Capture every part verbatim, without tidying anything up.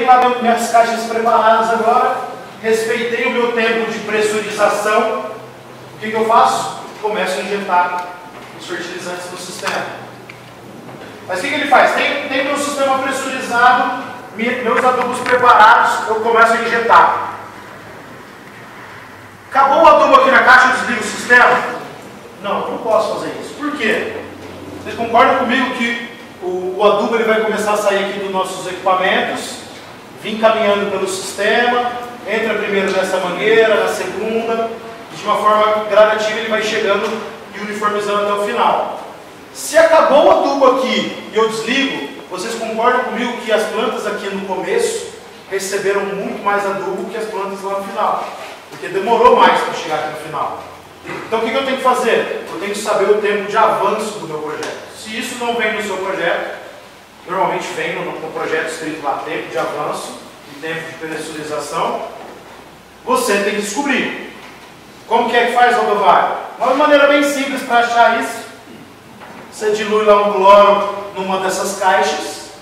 tenho lá minhas caixas preparadas agora, respeitei o meu tempo de pressurização. O que, que eu faço? Começo a injetar os fertilizantes no sistema. Mas o que, que ele faz? Tem, tem meu sistema pressurizado, meus adubos preparados, eu começo a injetar. Acabou o adubo aqui na caixa, eu desligo o sistema? Não, não posso fazer isso. Por quê? Vocês concordam comigo que o, o adubo ele vai começar a sair aqui dos nossos equipamentos, vir caminhando pelo sistema, entra primeiro nessa mangueira, na segunda, e de uma forma gradativa ele vai chegando e uniformizando até o final. Se acabou o adubo aqui e eu desligo, vocês concordam comigo que as plantas aqui no começo receberam muito mais adubo que as plantas lá no final? Porque demorou mais para chegar aqui no final. Então o que eu tenho que fazer? Eu tenho que saber o tempo de avanço do meu projeto. Se isso não vem no seu projeto, normalmente vem no, no projeto escrito lá, tempo de avanço e tempo de pressurização, você tem que descobrir. Como que é que faz, Aldovar? Uma maneira bem simples para achar isso. Você dilui lá um cloro numa dessas caixas,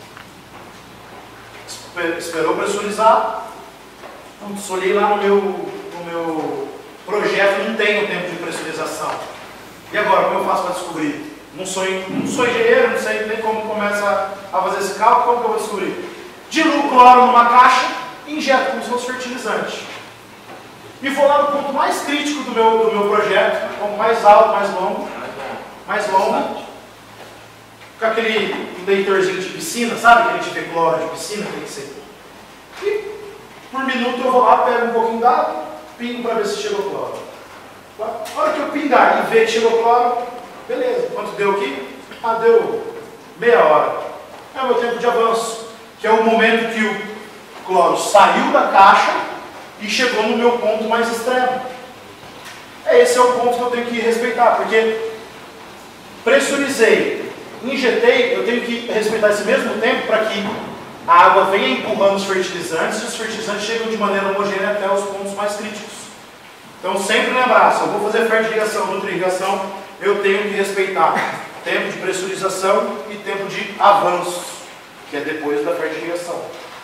esperou pressurizar, putz, olhei lá no meu, no meu projeto, não tem o tempo de pressurização. E agora, como eu faço para descobrir? Não sou, não sou engenheiro, não sei nem como começa a fazer esse cálculo, como que eu vou descobrir? Diluo o cloro numa caixa e injeto com os meus fertilizantes. E vou lá no ponto mais crítico do meu, do meu projeto, ponto mais alto, mais longo, mais longo, com aquele leitorzinho de piscina, sabe? Que a gente vê cloro de piscina, tem que ser. E por minuto eu vou lá, pego um pouquinho d'água, pingo para ver se chegou cloro. A hora que eu pingar e ver que chegou cloro, beleza. Quanto deu aqui? Ah, deu meia hora. É o meu tempo de avanço, que é o momento que o cloro saiu da caixa e chegou no meu ponto mais extremo. Esse é o ponto que eu tenho que respeitar, porque pressurizei, injetei, eu tenho que respeitar esse mesmo tempo para que a água venha empurrando os fertilizantes e os fertilizantes chegam de maneira homogênea até os pontos mais críticos. Então sempre lembrar, se eu vou fazer fertirrigação, nutriirrigação, eu tenho que respeitar tempo de pressurização e tempo de avanço, que é depois da fertirrigação.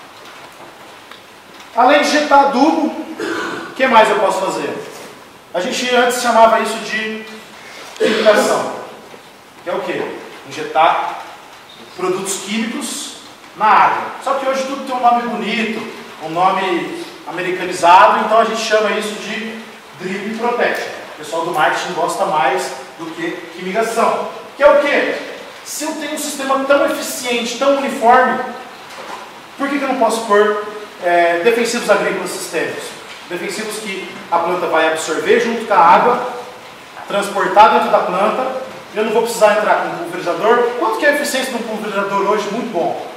Além de injetar adubo, o que mais eu posso fazer? A gente antes chamava isso de irrigação, que é o quê? Injetar produtos químicos na água. Só que hoje tudo tem um nome bonito, um nome americanizado, então a gente chama isso de drip protection. O pessoal do marketing gosta mais do que quimigação. Que é o quê? Se eu tenho um sistema tão eficiente, tão uniforme, por que, que eu não posso pôr é, defensivos agrícolas sistêmicos? Defensivos que a planta vai absorver junto com a água, transportar dentro da planta, eu não vou precisar entrar com um pulverizador. Quanto que é a eficiência de um pulverizador hoje? Muito bom.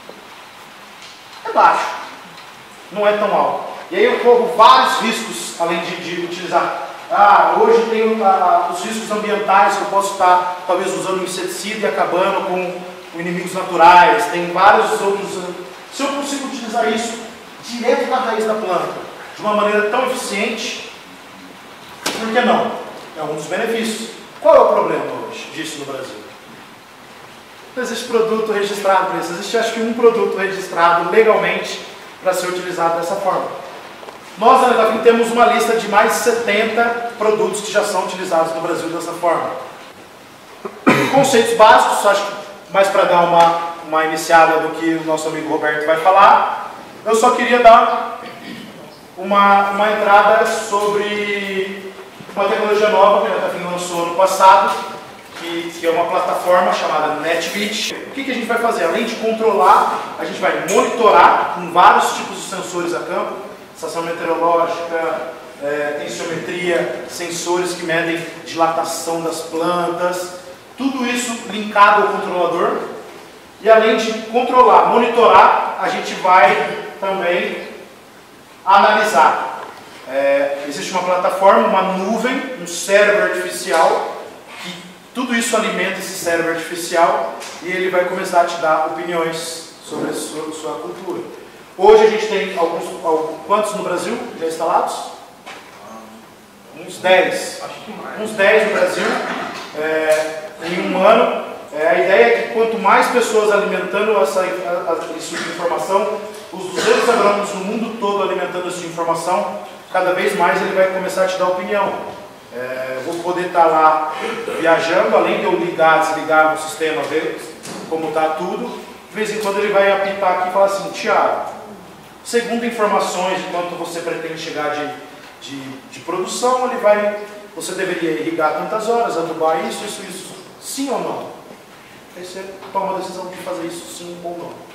É baixo. Não é tão alto. E aí eu corro vários riscos, além de, de utilizar. Ah, hoje tem ah, os riscos ambientais, que eu posso estar talvez usando inseticida e acabando com inimigos naturais. Tem vários outros. Se eu consigo utilizar isso direto na raiz da planta, de uma maneira tão eficiente, por que não? É um dos benefícios. Qual é o problema hoje disso no Brasil? Não existe produto registrado para isso. Existe acho que um produto registrado legalmente para ser utilizado dessa forma. Nós, na Netafim, temos uma lista de mais de setenta produtos que já são utilizados no Brasil dessa forma. Conceitos básicos, acho que mais para dar uma, uma iniciada do que o nosso amigo Roberto vai falar, eu só queria dar uma, uma entrada sobre uma tecnologia nova que a Netafim lançou no passado, que, que é uma plataforma chamada NetBeat. O que, que a gente vai fazer? Além de controlar, a gente vai monitorar com vários tipos de sensores a campo, estação meteorológica, é, tensiometria, sensores que medem dilatação das plantas, tudo isso linkado ao controlador. E além de controlar, monitorar, a gente vai também analisar. É, existe uma plataforma, uma nuvem, um cérebro artificial, que tudo isso alimenta esse cérebro artificial e ele vai começar a te dar opiniões sobre a sua, sua cultura. Hoje a gente tem alguns, alguns, quantos no Brasil já instalados? Uns dez. Uns dez no Brasil. É, em um ano É, a ideia é que quanto mais pessoas alimentando essa, a, a, esse tipo de informação, os duzentos agrônomos no mundo todo alimentando essa informação, cada vez mais ele vai começar a te dar opinião. É, eu vou poder estar lá viajando, além de eu ligar, desligar no sistema, ver como está tudo. De vez em quando ele vai apitar aqui e falar assim: Tiago, segundo informações de quanto você pretende chegar de, de, de produção, ele vai, você deveria irrigar tantas horas, adubar isso, isso, isso. Sim ou não? Aí você toma a decisão de fazer isso sim ou não.